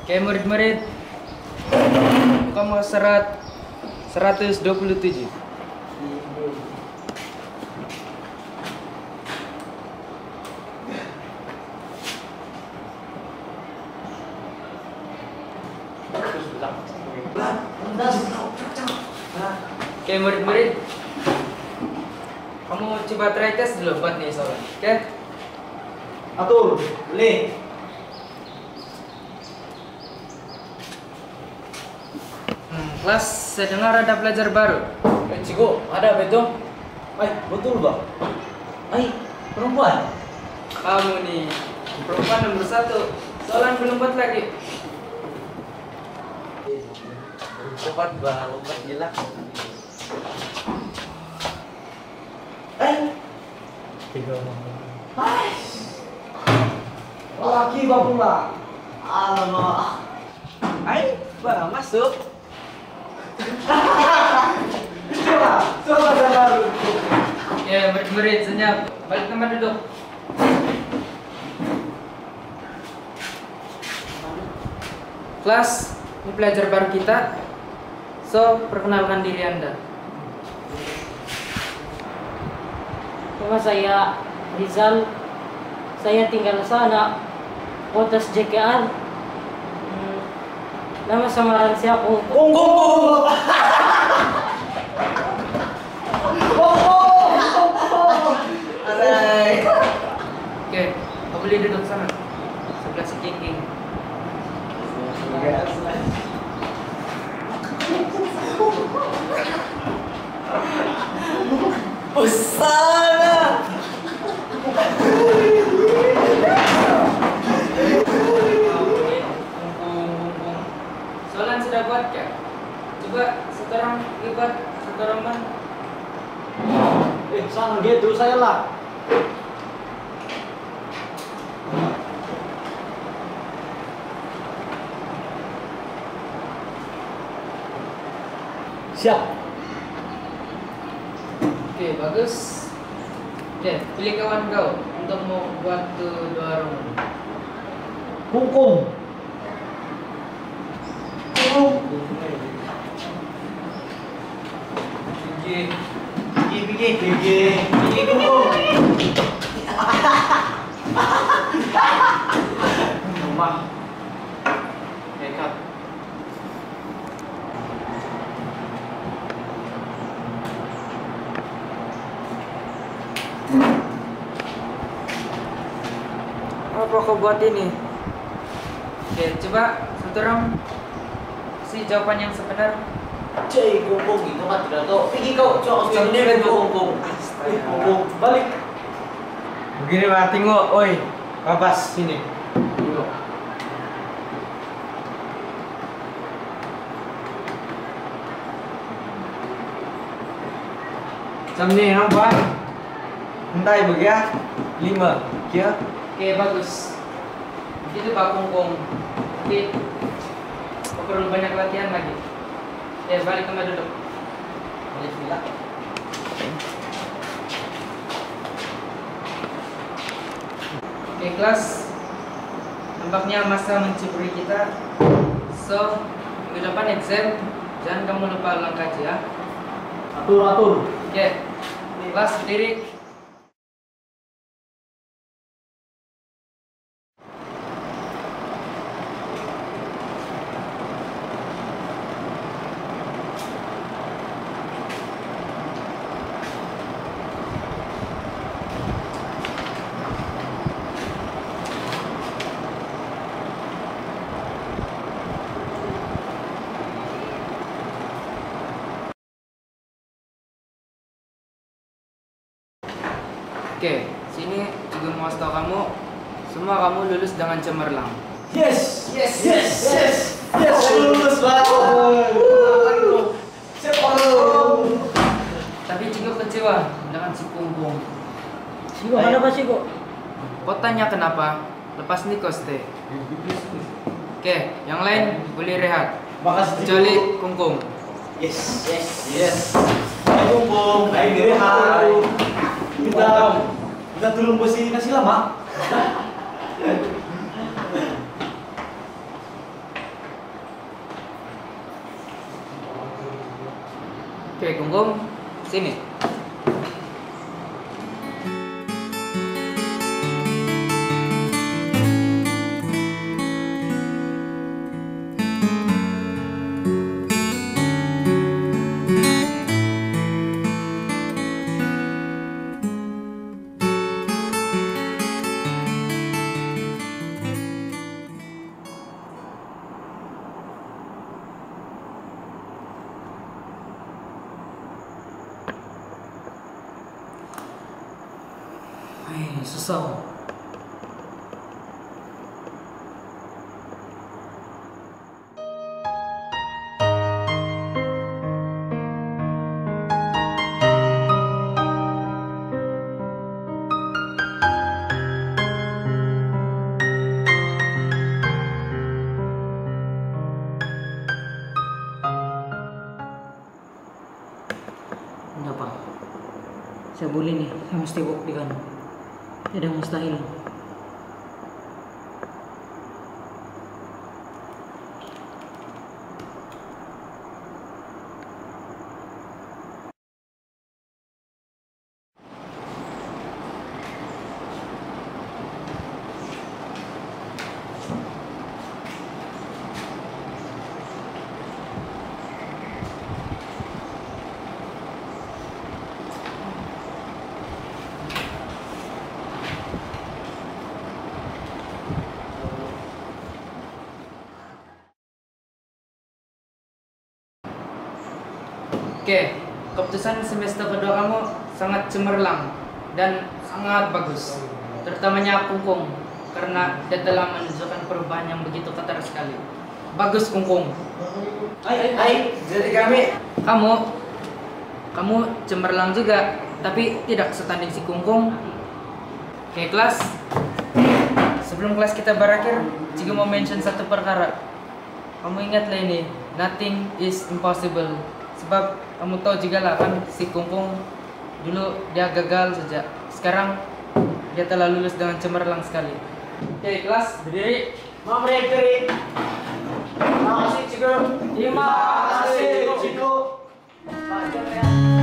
Oke, murid-murid. Kamu 127. Oke, murid-murid. Kamu coba try test dulu buat nih soalnya. Oke? Atur, boleh. Kelas, saya dengar ada pelajar baru. Cikgu, ada betul? Betul bang. Perempuan. Kamu nih, perempuan nomor 1. Soalan belum buat lagi. Lompat bang, lompat gila. Tiga orang. Laki bang pula. Alamak. Bang masuk. Coba baru. Ya, murid-murid senyap. Balik tempat duduk. Kelas, ini pelajar baru kita. So, perkenalkan diri Anda. Nama saya Rizal. Saya tinggal sana, Kotas JKR. Nama samaran saya Kungkung. Oke, kau boleh duduk sana. Sebelah si King. Usana. Soalan sudah buat ya? Coba sekarang libat sekarang man. Sana gitu saya lah. Siap. Oke, bagus. Oke, pilih kawan kau untuk mau buat dua rombongan. Kungkung. Gigi kungkung. Rumah. Nekat. Apa kau buat ini? Oke, coba satu orang si jawaban yang sebenar. Cai kungkung itu mah tidak tahu. Pergi kau, cok ini kungkung. Kungkung balik. Begini Pak, tengok, oi, Babas sini. Tengok. Macam ni nampak? Hentai bagi ya? 5, kia? Oke, bagus. Itu Pak Kungkung. Tapi kau perlu banyak latihan lagi. Ya, balik tempat duduk. Balik gila. Oke, kelas. Nampaknya masa menciburi kita. So, minggu depan exam. Jangan kamu lupa ulang kaji ya. Atur. Oke, kelas berdiri. Oke, sini juga mau kasih tau kamu, semua kamu lulus dengan cemerlang. Yes. Lulus banget. Tapi juga kecewa dengan si Kungkung. Sigo, ada apa Sigo? Kau tanya kenapa? Lepas nih kau stay. Oke, yang lain boleh rehat. Makasih Kecuali Kungkung. Yes. Kungkung, ayo direhat. Kita turun posisi kasih lama. Kungkung, sini. Susah. Enggak, Pak. Saya boleh nih, saya mesti buktikan. Tidak ada yang mustahil. Oke, keputusan semester kedua kamu sangat cemerlang dan sangat bagus. Terutamanya Kungkung, karena dia telah menunjukkan perubahan yang begitu ketat sekali. Bagus Kungkung. Hai, jadi kami Kamu cemerlang juga, tapi tidak setanding si Kungkung. Oke kelas, sebelum kelas kita berakhir, Cigo mau mention satu perkara. Kamu ingatlah ini, nothing is impossible. Sebab kamu tahu juga lah kan si Kungkung dulu dia gagal saja. Sekarang dia telah lulus dengan cemerlang sekali. Oke kelas, berdiri. Mam Rekri. Terima kasih Cigo. Terima kasih Cigo. Pak Jaya.